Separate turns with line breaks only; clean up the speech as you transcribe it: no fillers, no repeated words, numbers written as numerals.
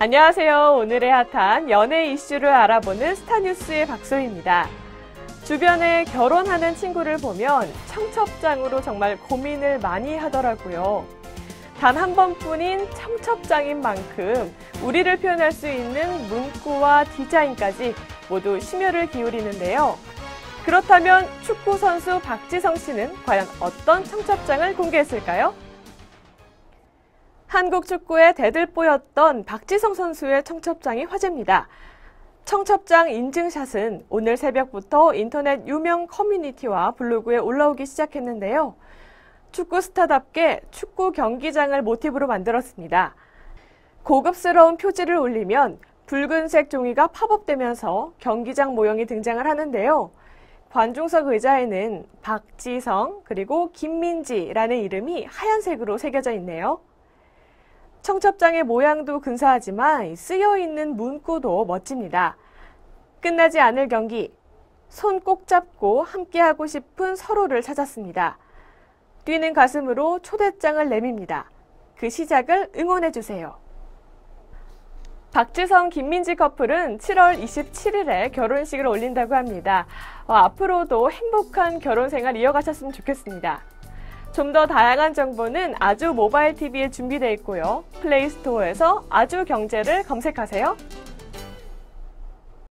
안녕하세요. 오늘의 핫한 연애 이슈를 알아보는 스타뉴스의 박소희입니다. 주변에 결혼하는 친구를 보면 청첩장으로 정말 고민을 많이 하더라고요. 단 한 번뿐인 청첩장인 만큼 우리를 표현할 수 있는 문구와 디자인까지 모두 심혈을 기울이는데요. 그렇다면 축구 선수 박지성 씨는 과연 어떤 청첩장을 공개했을까요? 한국 축구의 대들보였던 박지성 선수의 청첩장이 화제입니다. 청첩장 인증샷은 오늘 새벽부터 인터넷 유명 커뮤니티와 블로그에 올라오기 시작했는데요. 축구 스타답게 축구 경기장을 모티브로 만들었습니다. 고급스러운 표지를 올리면 붉은색 종이가 팝업되면서 경기장 모형이 등장을 하는데요. 관중석 의자에는 박지성 그리고 김민지라는 이름이 하얀색으로 새겨져 있네요. 청첩장의 모양도 근사하지만 쓰여있는 문구도 멋집니다. 끝나지 않을 경기, 손 꼭 잡고 함께하고 싶은 서로를 찾았습니다. 뛰는 가슴으로 초대장을 내밉니다. 그 시작을 응원해주세요. 박지성, 김민지 커플은 7월 27일에 결혼식을 올린다고 합니다. 앞으로도 행복한 결혼 생활 이어가셨으면 좋겠습니다. 좀 더 다양한 정보는 아주 모바일 TV에 준비되어 있고요. 플레이스토어에서 아주 경제를 검색하세요.